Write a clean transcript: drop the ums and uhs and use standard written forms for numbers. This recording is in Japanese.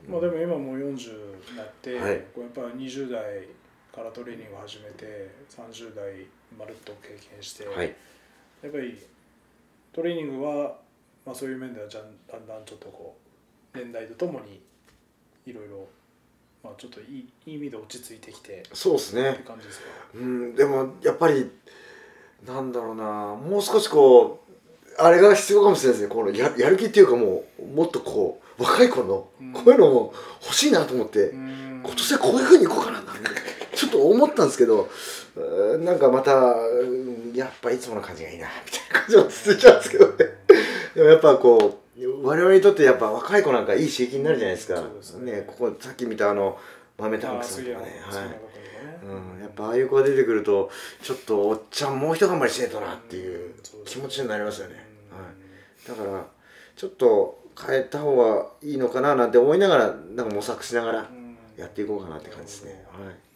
まあでも今もう40になって、 はい、 こうやっぱ20代からトレーニングを始めて30代まるっと経験して、 はい、 やっぱりトレーニングは、まあ、そういう面ではだんだんちょっとこう年代とともにいろいろ、まあ、ちょっといい意味で落ち着いてきてそうですねって感じですか。 でもやっぱりなんだろうな、もう少しこうあれが必要かもしれないですね。このやる気っていうか、もっとこう若い頃のこういうのも欲しいなと思って、今年はこういうふうにいこうかなちょっと思ったんですけど、なんかまたやっぱいつもの感じがいいなみたいな感じは続いちゃうんですけどね。でもやっぱこう我々にとってやっぱ若い子なんかいい刺激になるじゃないですか。ね、ここさっき見た豆タンクさんとかね、やっぱああいう子が出てくるとちょっとおっちゃんもう一頑張りしねえとなっていう気持ちになりますよね。だからちょっと変えた方がいいのかななんて思いながら、なんか模索しながらやっていこうかなって感じですね。はい。